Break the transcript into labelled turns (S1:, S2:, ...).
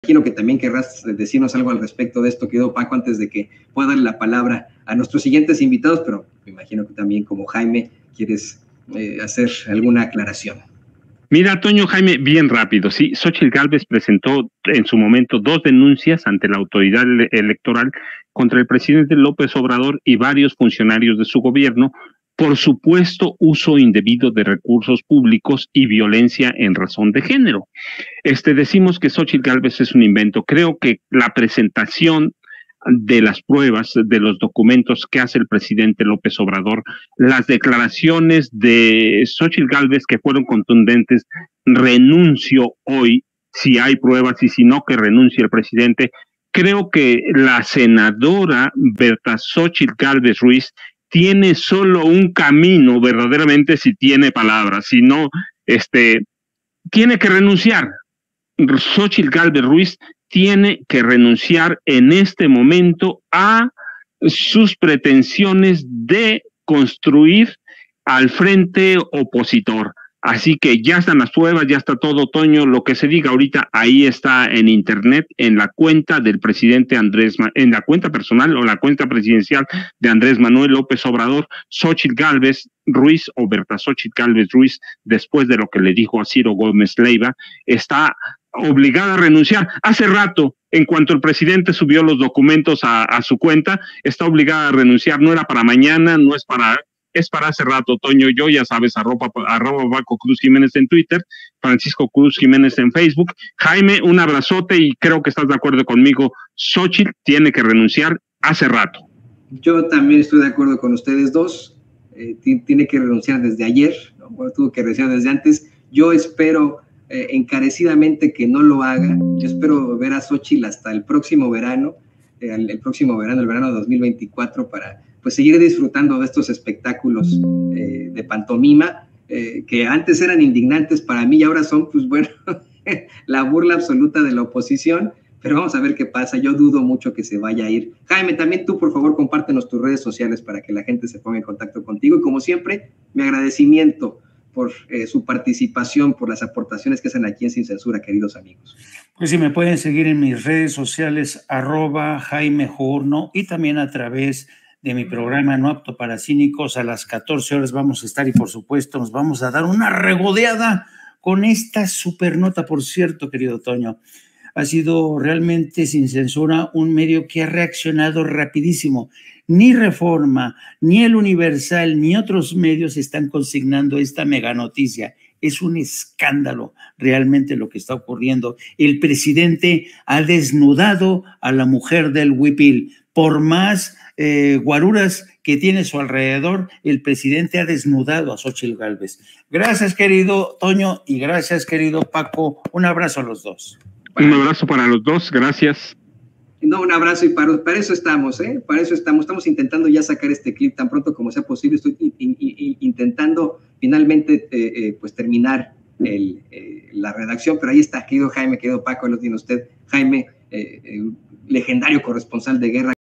S1: imagino que también querrás decirnos algo al respecto de esto, querido Paco, antes de que pueda darle la palabra a nuestros siguientes invitados, pero me imagino que también como Jaime quieres hacer alguna aclaración.
S2: Mira, Toño, Jaime, bien rápido, sí, Xóchitl Gálvez presentó en su momento 2 denuncias ante la autoridad electoral contra el presidente López Obrador y varios funcionarios de su gobierno por supuesto uso indebido de recursos públicos y violencia en razón de género. Decimos que Xóchitl Gálvez es un invento. Creo que la presentación de las pruebas, de los documentos que hace el presidente López Obrador, las declaraciones de Xóchitl Gálvez que fueron contundentes, renuncio hoy, si hay pruebas y si no, que renuncie el presidente. Creo que la senadora Berta Xóchitl Gálvez Ruiz tiene solo un camino verdaderamente si tiene palabras, si no, tiene que renunciar. Xóchitl Gálvez Ruiz tiene que renunciar en este momento a sus pretensiones de construir al frente opositor. Así que ya están las pruebas, ya está todo, Toño, lo que se diga ahorita, ahí está en internet, en la cuenta del presidente en la cuenta personal o la cuenta presidencial de Andrés Manuel López Obrador. Xóchitl Gálvez Ruiz o Berta Xóchitl Gálvez Ruiz, después de lo que le dijo a Ciro Gómez Leiva, está obligada a renunciar. Hace rato, en cuanto el presidente subió los documentos a su cuenta, está obligada a renunciar. No era para mañana, no es para... Es para hace rato, Toño. Yo, ya sabes, arroba Paco Cruz Jiménez en Twitter, Francisco Cruz Jiménez en Facebook. Jaime, un abrazote y creo que estás de acuerdo conmigo. Xóchitl tiene que renunciar hace rato.
S1: Yo también estoy de acuerdo con ustedes dos. Tiene que renunciar desde ayer, ¿no? Bueno, tuvo que renunciar desde antes. Yo espero encarecidamente que no lo haga. Yo espero ver a Xóchitl hasta el próximo verano, el verano de 2024, para pues seguir disfrutando de estos espectáculos de pantomima que antes eran indignantes para mí y ahora son, pues bueno, la burla absoluta de la oposición, pero vamos a ver qué pasa. Yo dudo mucho que se vaya a ir. Jaime, también tú, por favor, compártenos tus redes sociales para que la gente se ponga en contacto contigo y como siempre, mi agradecimiento por su participación, por las aportaciones que hacen aquí en Sin Censura, queridos amigos.
S3: Pues sí, me pueden seguir en mis redes sociales, @Jaime Journo, y también a través de mi programa No Apto para Cínicos. A las 14 horas vamos a estar y por supuesto nos vamos a dar una regodeada con esta supernota. Por cierto, querido Toño, ha sido realmente Sin Censura un medio que ha reaccionado rapidísimo. Ni Reforma, ni El Universal, ni otros medios están consignando esta mega noticia. Es un escándalo realmente lo que está ocurriendo. El presidente ha desnudado a la mujer del huipil. Por más guaruras que tiene a su alrededor, el presidente ha desnudado a Xóchitl Gálvez. Gracias, querido Toño, y gracias, querido Paco. Un abrazo a los dos.
S2: Un abrazo para los dos, gracias.
S1: No, un abrazo, y para eso estamos, para eso estamos intentando ya sacar este clip tan pronto como sea posible. Estoy intentando finalmente pues terminar la redacción, pero ahí está, querido Jaime, querido Paco, lo tiene usted. Jaime, legendario corresponsal de guerra.